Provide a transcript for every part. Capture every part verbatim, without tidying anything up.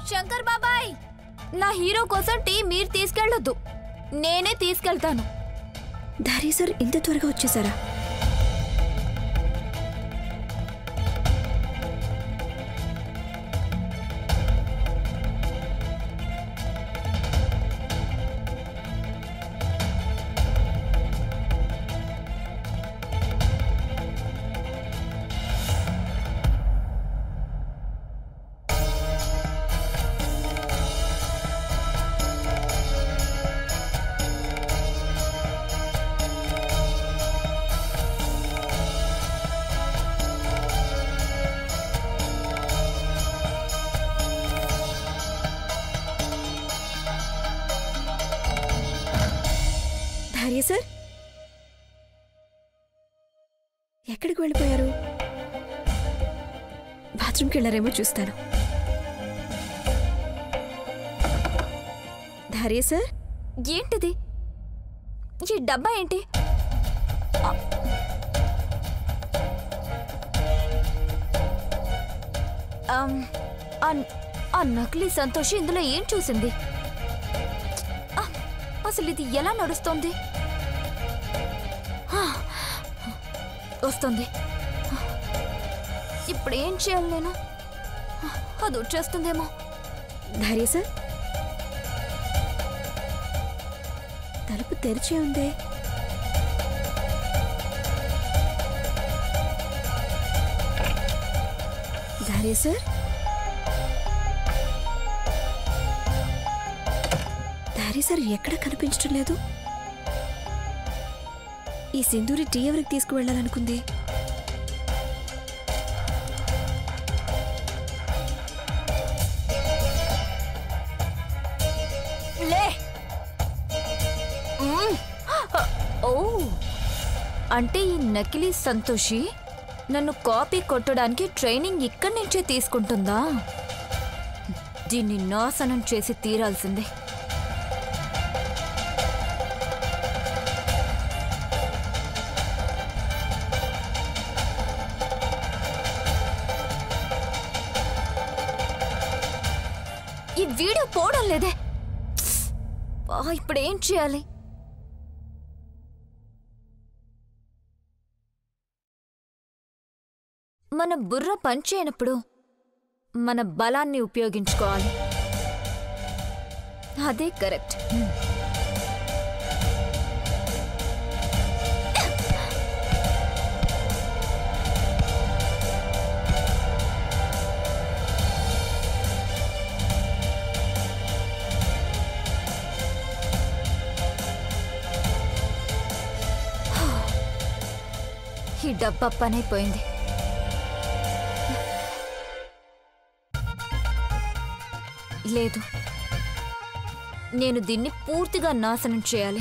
శంకర్ బాబాయ్, నా హీరో కోసం టీ మీరు తీసుకెళ్ళొద్దు, నేనే తీసుకెళ్తాను. ధారీ సార్ ఇంత త్వరగా వచ్చేసారా? ధారీ సార్ ఎక్కడికి వెళ్ళిపోయారు? బాత్రూమ్కి వెళ్ళారేమో చూస్తాను. ధారీ సార్, ఏంటిది? ఈ డబ్బా ఏంటి? ఆ నకిలీ సంతోషి ఇందులో ఏం చూసింది? అసలు ఇది ఎలా నడుస్తోంది? వస్తుంది. ఇప్పుడు ఏం చేయాలి నేను? అది వచ్చేస్తుందేమో. ధారీ సార్, తలుపు తెరిచే ఉందే. ధారీ సార్, ధారీ సార్ ఎక్కడ కనిపించడం లేదు. ఈ సింధూరి టీ ఎవరికి తీసుకువెళ్ళాలనుకుంది? ఓ, అంటే ఈ నకిలీ సంతోషి నన్ను కాపీ కొట్టడానికి ట్రైనింగ్ ఇక్కడి నుంచే తీసుకుంటుందా? దీన్ని నాశనం చేసి తీరాల్సిందే. ఈ వీడియో పోవడం లేదే. ఇప్పుడు ఏం చేయాలి? మన బుర్ర పనిచేయనప్పుడు మన బలాన్ని ఉపయోగించుకోవాలి. అదే కరెక్ట్. ఈ డబ్బా పనైపోయింది. లేదు, నేను దీన్ని పూర్తిగా నాశనం చేయాలి.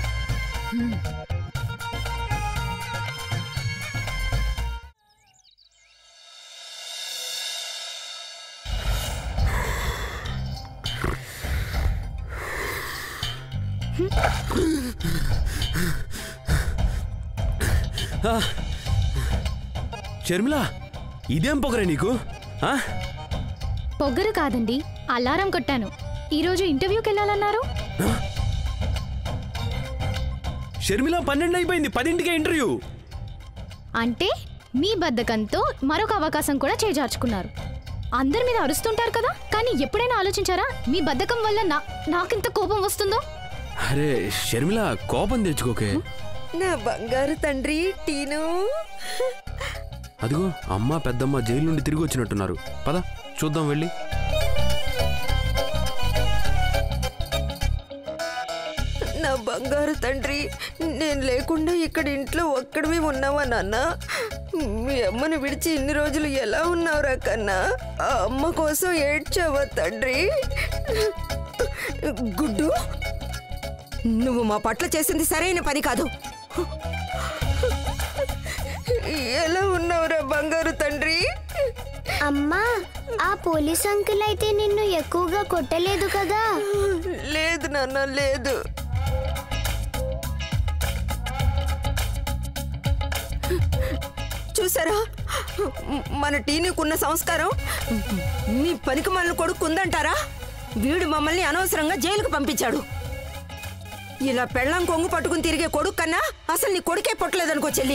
శర్మిల, ఇదేం పొగరే నీకు? పొగరు కాదండి, అలారం కొట్టాను. ఈరోజు ఇంటర్వ్యూకి వెళ్ళాలన్నారు. షర్మిల, పన్నెండు అయిపోయింది, పదింటికే ఇంటర్వ్యూ. అంటే మీ బద్ధకంతో మరొక అవకాశం కూడా చేజార్చుకున్నారు. అందరి మీద అరుస్తుంటారు కదా, కానీ ఎప్పుడైనా ఆలోచించారా మీ బద్ధకం వల్ల నా నాకింత కోపం వస్తుందో? అరే షర్మిల, కోపం తెచ్చుకోకే. నా బంగారు తండ్రి టీను. అదిగో అమ్మ పెద్దమ్మ జైలు నుండి తిరిగి వచ్చినట్టున్నారు. పద చూద్దాం వెళ్ళి. నా బంగారు తండ్రి, నేను లేకుండా ఇక్కడ ఇంట్లో ఒక్కడమే ఉన్నావా నాన్న? మీ అమ్మని విడిచి ఇన్ని రోజులు ఎలా ఉన్నావురా కన్నా? ఆ అమ్మ కోసం ఏడ్చావా తండ్రి? గుడ్డు, నువ్వు మా పట్ల చేసింది సరైన పని కాదు. ఎలా ఉన్నావురా బంగారు తండ్రి? అమ్మా, ఆ పోలీస్ అంకుల్ అయితే నిన్ను ఎక్కువగా కొట్టలేదు కదా? లేదు నాన్న, లేదు. చూసారా, మన టీనీకున్న సంస్కారం మీ పనికి మనల్ని కొడుకు ఉందంటారా? వీడు మమ్మల్ని అనవసరంగా జైలుకు పంపించాడు. ఇలా పెళ్ళం కొంగు పట్టుకుని తిరిగే కొడుకు కన్నా అసలు నీ కొడుకే పుట్టలేదనుకో చెల్లి.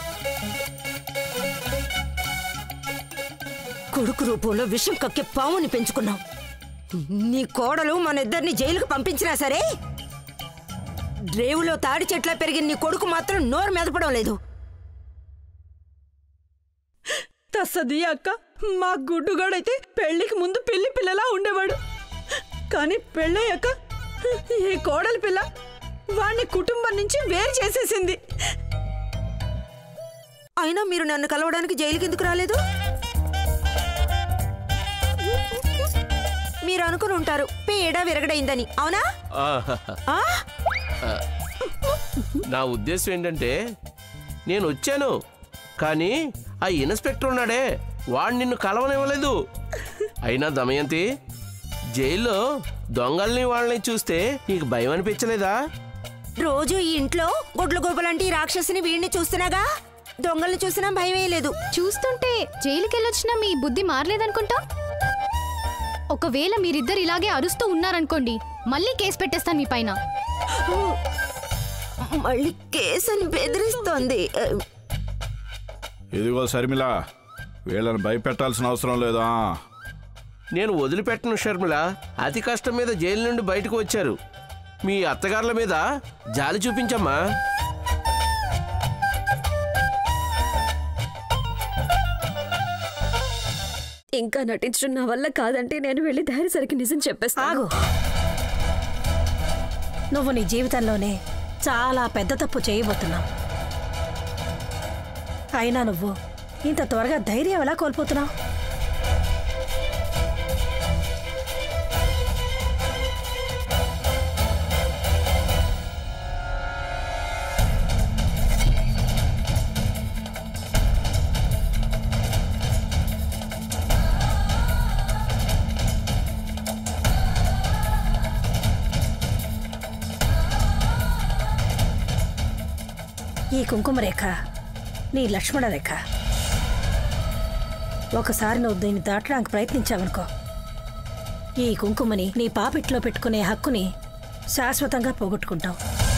కొడుకు రూపంలో విషం కక్కే పాముని పెంచుకున్నావు. నీ కోడలు మన ఇద్దరిని జైలుకు పంపించినా సరే రేవులో తాడి చెట్ల పెరిగిన నీ కొడుకు మాత్రం నోరు మెదపడం లేదు. తస్సది అక్క, మా గుడ్డుగాడైతే పెళ్లికి ముందు పెళ్లి పిల్లలా ఉండేవాడు. కానీ పెళ్ళయ్యాక ఈ కోడలి పిల్ల వాణ్ణి కుటుంబం నుంచి వేరు చేసేసింది. అయినా మీరు నన్ను కలవడానికి జైలుకి ఎందుకు రాలేదు? మీరు అనుకుని ఉంటారు పేడ విరగడైందని, అవునా? నా ఉద్దేశం ఏంటంటే నేను వచ్చాను, కానీ ఆ ఇన్స్పెక్టర్ ఉన్నాడే వాడు నిన్ను కలవనివ్వలేదు. అయినా దమయంతి, జైల్లో దొంగల్ని వాళ్ళని చూస్తే నీకు భయం అనిపించలేదా? రోజు ఈ ఇంట్లో గుడ్ల గోపలాంటి రాక్షసిని వీడిని చూస్తున్నాగా, దొంగల్ని చూసినా భయమే లేదు. చూస్తుంటే జైలుకెళ్ళొచ్చినా మీ బుద్ధి మారలేదనుకుంటా. ఒకవేళ మీరిద్దరు ఇలాగే అరుస్తూ ఉన్నారనుకోండి, మళ్ళీ కేసు పెట్టేస్తాను మీ పైన. మళ్ళీ కేసుని బెదిరిస్తోంది. ఇదిగో శర్మిల, వీళ్ళని భయపెట్టాల్సిన అవసరం లేదా? నేను వదిలిపెట్టను షర్మిల. అతి కష్టం మీద జైలు నుండి బయటకు వచ్చారు. మీ అత్తగారుల మీద జాలి చూపించమ్మా. ఇంకా నటించడం నా వల్ల కాదంటే నేను వెళ్ళి ధైర్యసరికి నిజం చెప్పేస్తాను. నువ్వు నీ జీవితంలోనే చాలా పెద్ద తప్పు చేయబోతున్నావు. అయినా నువ్వు ఇంత త్వరగా ధైర్యం ఎలా కోల్పోతున్నావు? ఈ కుంకుమ రేఖ నీ లక్ష్మణ రేఖ. ఒకసారి నువ్వు దీన్ని దాటడానికి ప్రయత్నించావనుకో, ఈ కుంకుమని నీ పాపిట్లో పెట్టుకునే హక్కుని శాశ్వతంగా పోగొట్టుకుంటావు.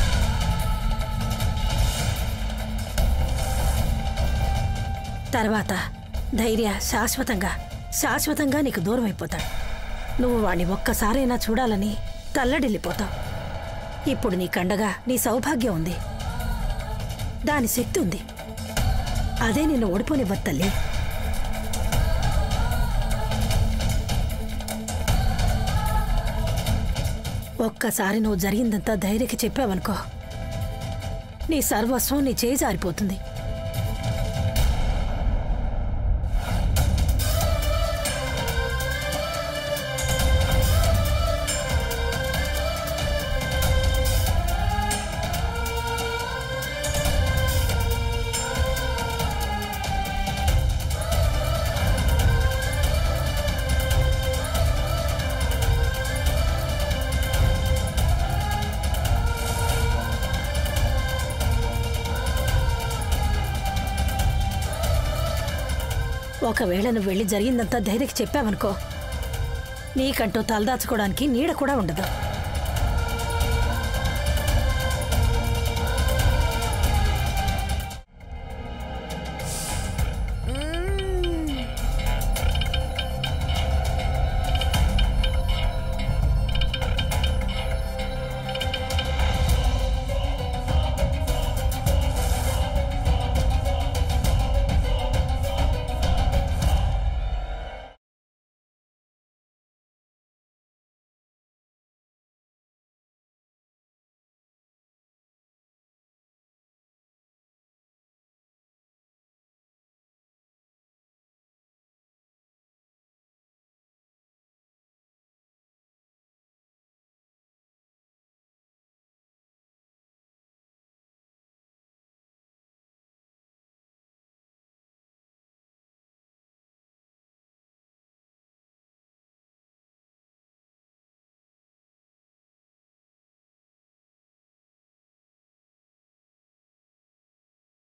తర్వాత ధైర్య శాశ్వతంగా శాశ్వతంగా నీకు దూరం అయిపోతాడు. నువ్వు వాణ్ణి ఒక్కసారైనా చూడాలని తల్లడిల్లిపోతావు. ఇప్పుడు నీ కండగా నీ సౌభాగ్యం ఉంది, దాని శక్తి ఉంది. అదే నిన్ను ఓడిపోనివ్వదు తల్లి. ఒక్కసారి నువ్వు జరిగిందంతా ధైర్యకి చెప్పావనుకో, నీ సర్వస్వం నీ చేయి జారిపోతుంది. ఒకవేళ నువ్వు వెళ్ళి జరిగిందంతా ధైర్యకి చెప్పావనుకో, నీకంటూ తలదాచుకోవడానికి నీడ కూడా ఉండదు.